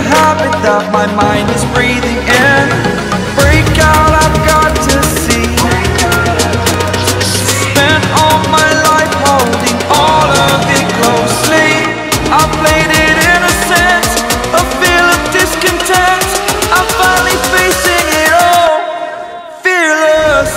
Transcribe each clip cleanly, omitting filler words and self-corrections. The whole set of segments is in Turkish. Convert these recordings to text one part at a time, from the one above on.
habit that my mind is breathing in. Break out, I've got to see. Spent all my life holding all of it closely. I played it innocent, a feel of discontent. I'm finally facing it all, fearless.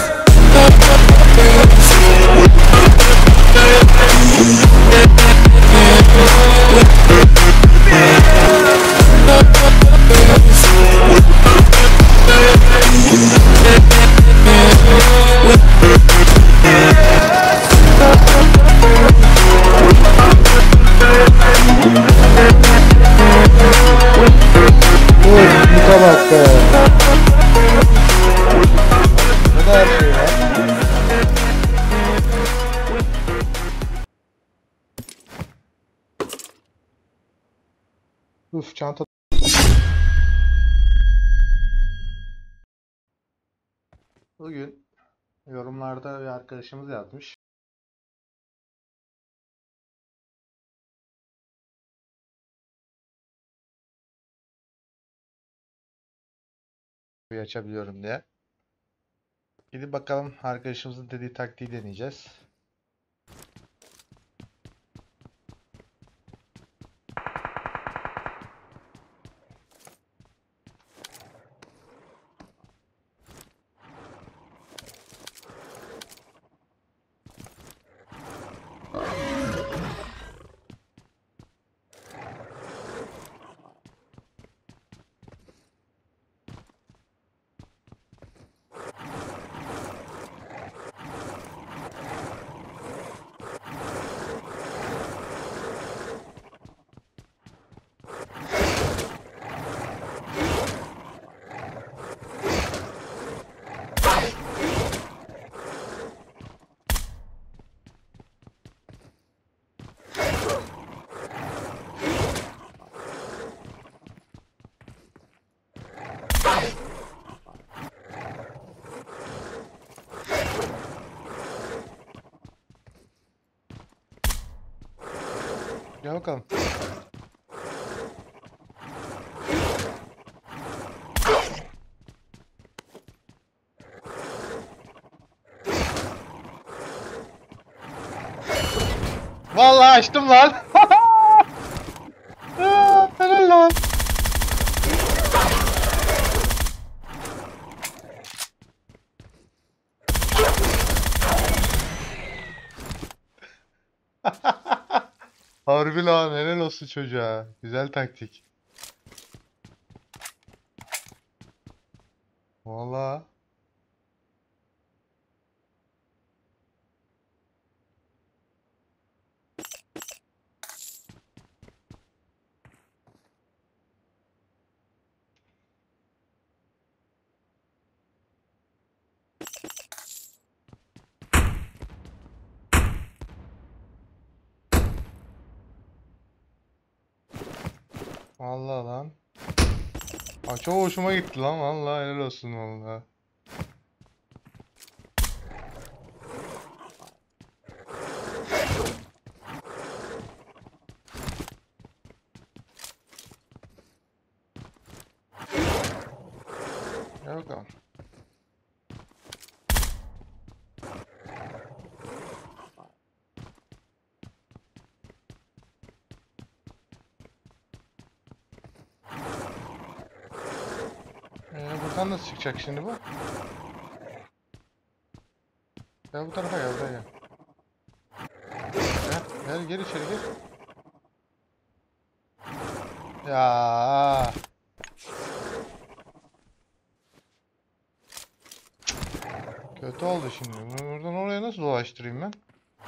Bak be. Bu da her şey var. Uf, çanta. Bugün yorumlarda bir arkadaşımız yazmış. Açabiliyorum diye. Gidip bakalım, arkadaşımızın dediği taktiği deneyeceğiz. Gel bakalım. Vallahi açtım lan. Helal lan. Harbi lan, helal olsun çocuğa. Güzel taktik. Vallahi. Vallahi lan. Aa, çok hoşuma gitti lan, vallahi helal olsun vallahi. Gel bakalım. Buradan nasıl çıkacak şimdi bu? Gel bu tarafa, gel buraya gel. Gel içeri gir. Ya. Kötü oldu şimdi. Buradan oraya nasıl dolaştırayım ben?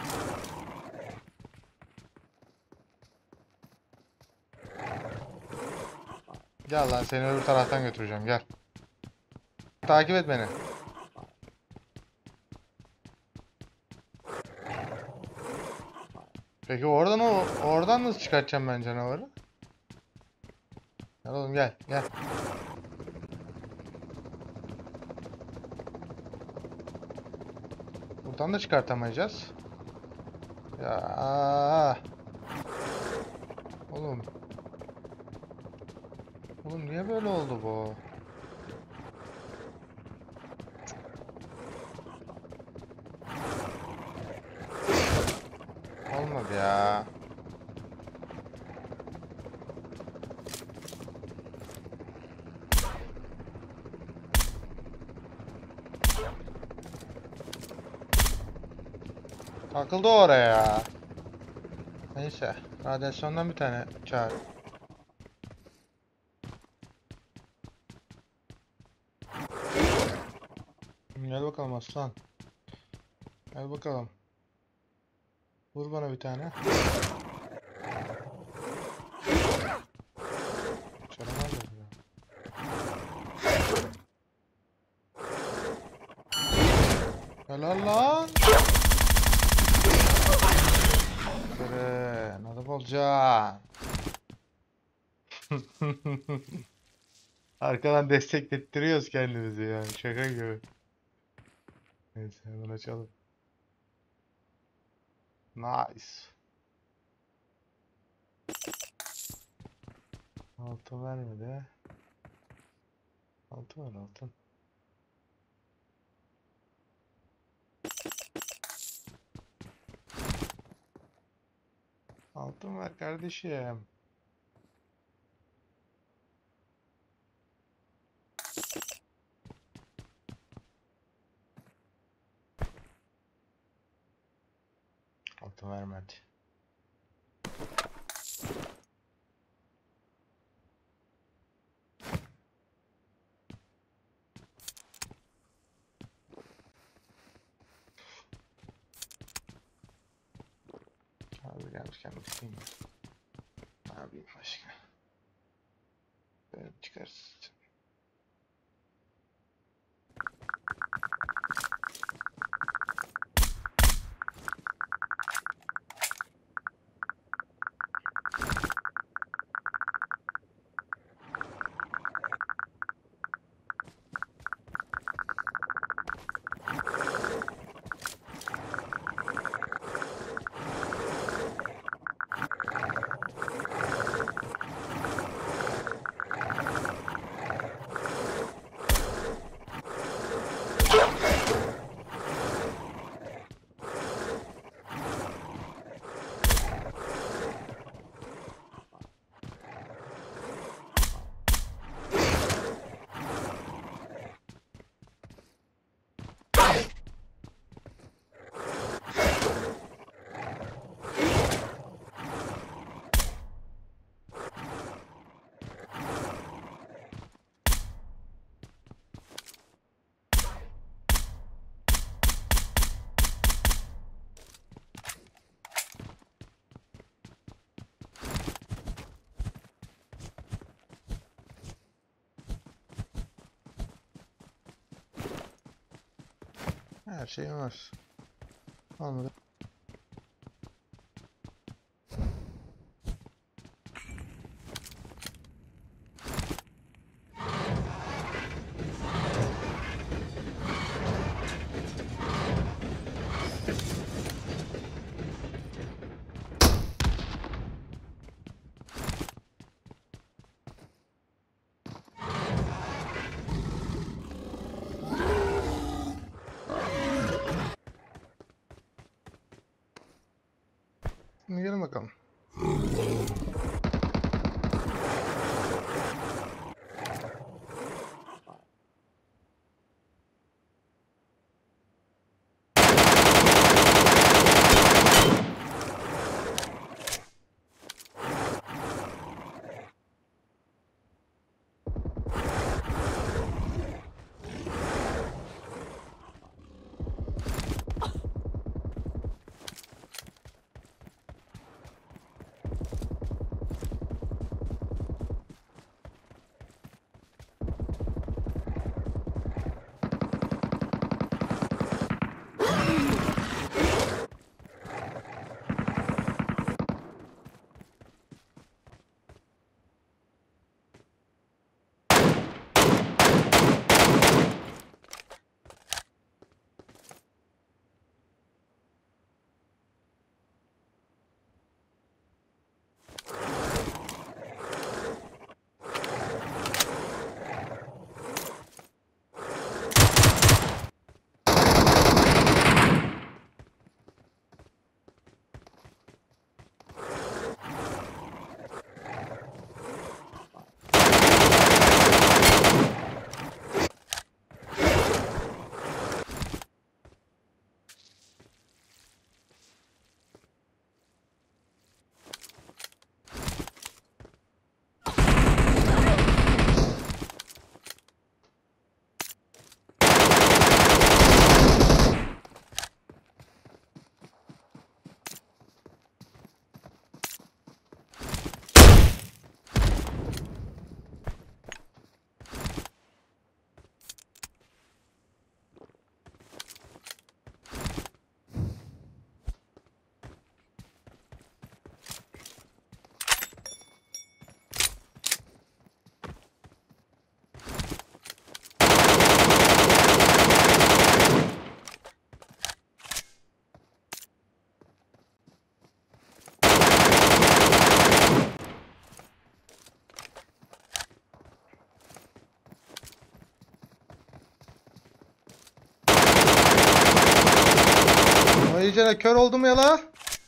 Gel lan, seni öbür taraftan götüreceğim, gel. Takip et beni. Peki oradan nasıl çıkartacağım ben canavarı? Gel oğlum, gel. Buradan da çıkartamayacağız. Ya. Oğlum. olmadı ya. Takıldı oraya. Neyse. Radyasyondan bir tane çağır. Gel bakalım aslan. Gel bakalım. Vur bana bir tane. Çalamaz ya. Helal lan. Kırın. Hadi bolca. Arkadan desteklettiriyoruz kendimizi yani. Şaka gibi. Neyse hemen açalım. Nice. Altın vermedi. Altın var altın. Altın ver kardeşim. Altın vermedi. Abi gelmişken bakayım. Ne yapayım başka? Böyle çıkarsın. Her şey var. Anladım. Şimdi gelin bakalım. diyeceğine kör oldum ya la.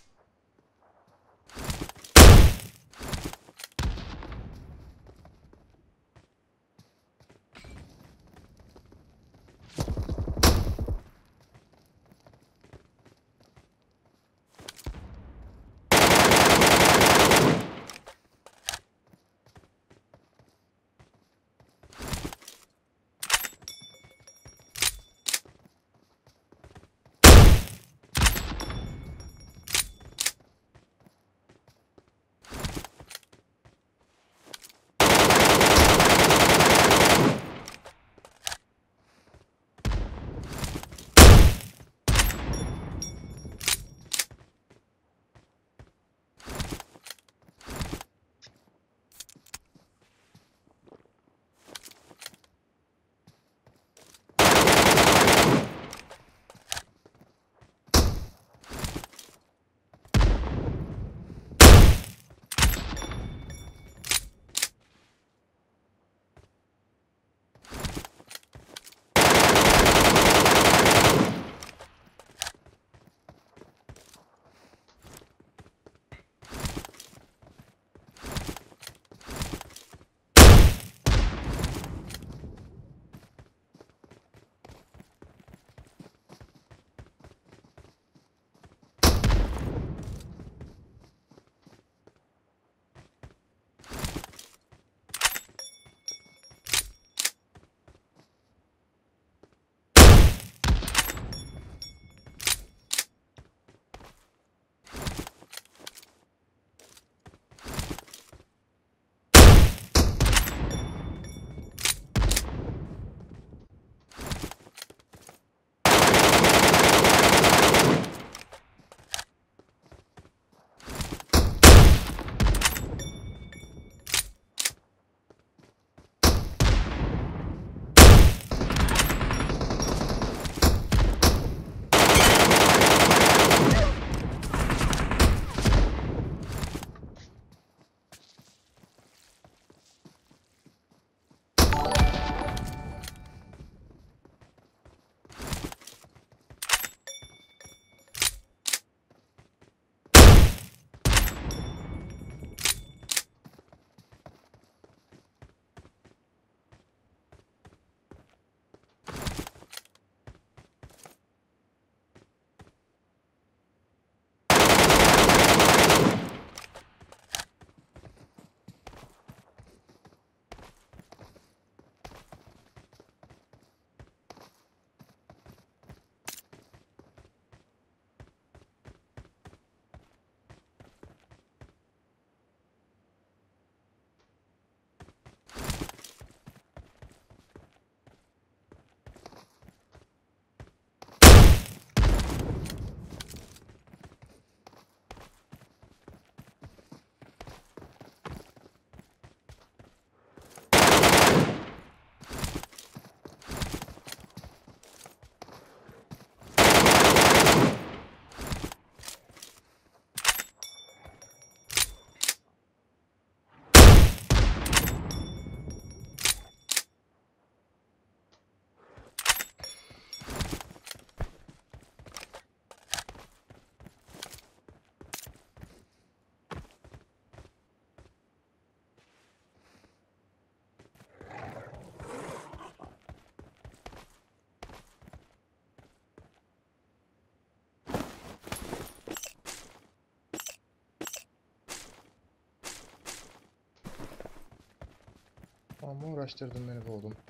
Ama uğraştırdın beni bu oğlum.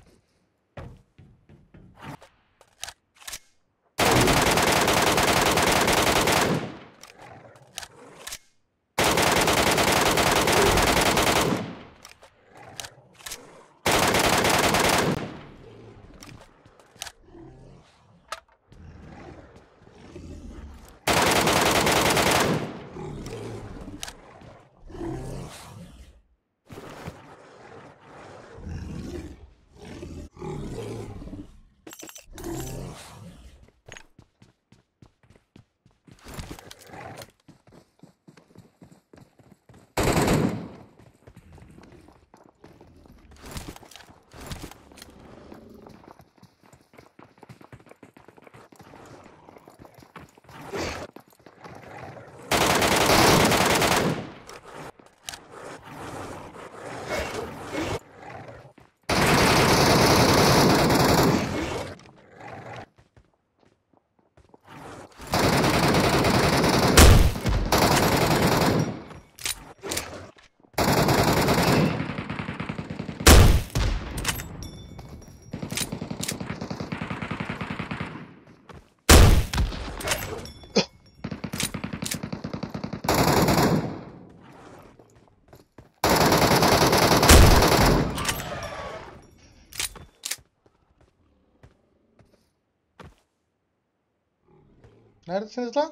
Neredesiniz lan?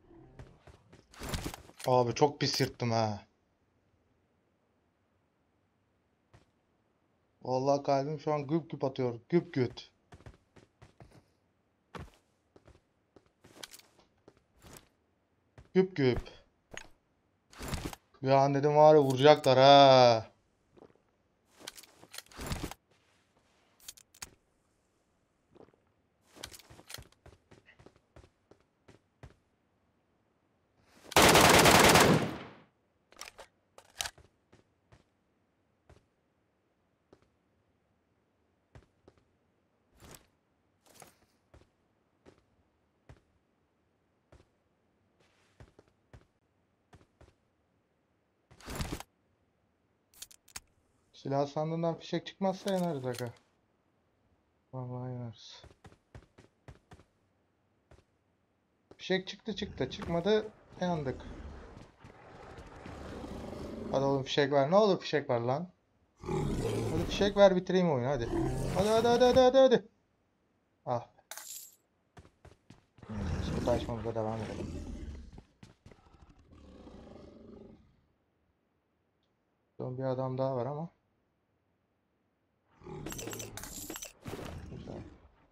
Abi çok pis yırttım ha. Vallahi kalbim şu an güp güp atıyor. Güp güt. Güp güp. Bir an dedim var ya vuracaklar ha. Silah sandığından fişek çıkmazsa yanarız aga. Vallahi yanarız. Fişek çıktı çıktı. Çıkmadı yandık. Hadi oğlum fişek ver. Ne olur fişek ver lan. Hadi fişek ver bitireyim oyunu hadi. Hadi hadi hadi hadi hadi hadi. Ah. Neyse, kutu açmamıza devam edelim. Son bir adam daha var ama. Güzel.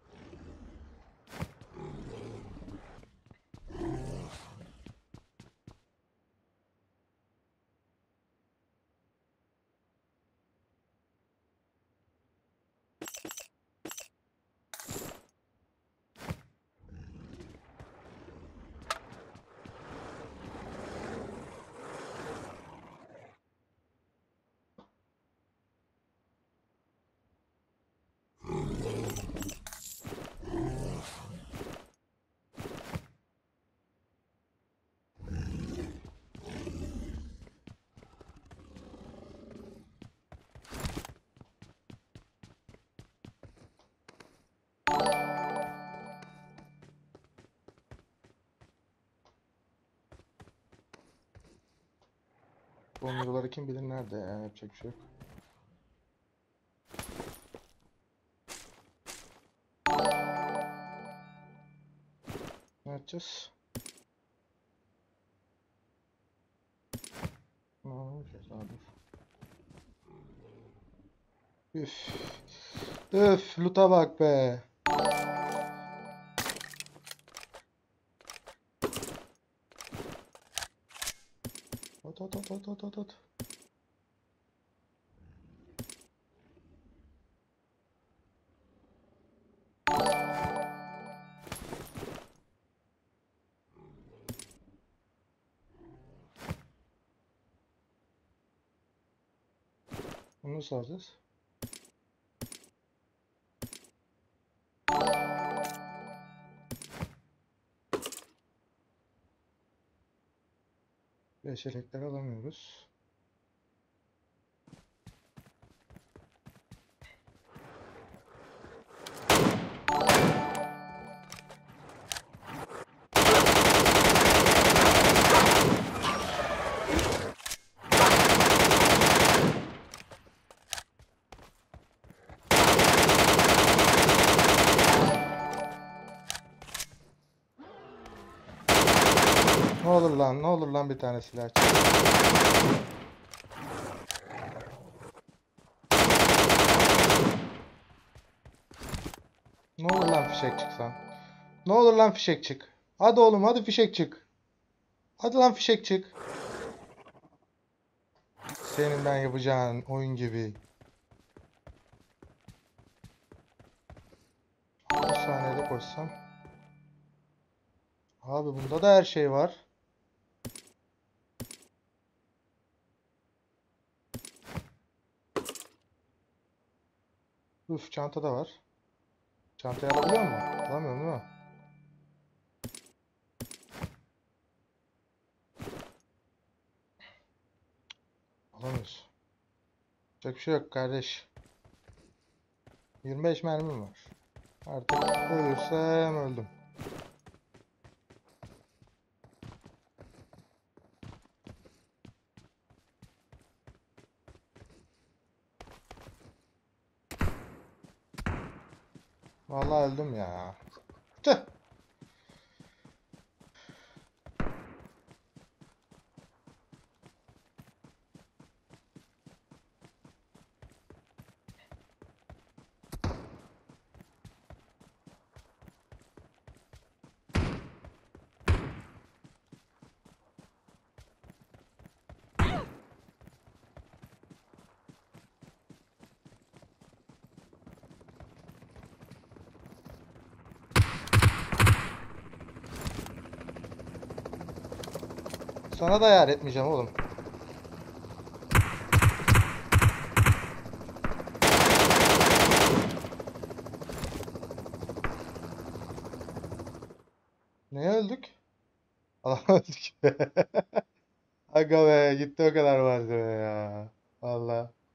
Bombaları kim bilir nerede ya, yapacak bir şey yok. Ne yapacağız? Ne yapacağız abi? Üf. Üf, loot'a bak be. At at at at at at at. Bunu nasıl alacağız? Beş elekler alamıyoruz. Ne olur lan, ne olur lan bir tane silah çık. Ne olur lan fişek çıksan. Ne olur lan fişek çık. Hadi oğlum hadi fişek çık. Hadi lan fişek çık. Senin ben yapacağın oyun gibi. Bir saniyede koşsam. Abi bunda da her şey var. Üf, çanta da var. Çantayı alabiliyor mu? Alamıyorum değil mi? Alamıyoruz. Çok bir şey yok kardeş. 25 mermim var. Artık ölürsem öldüm. Vallahi öldüm ya. Tüh. Sana da yar etmeyeceğim oğlum. Neye öldük? Allah öldük. Aga be gitti o kadar vardı be ya. Vallahi.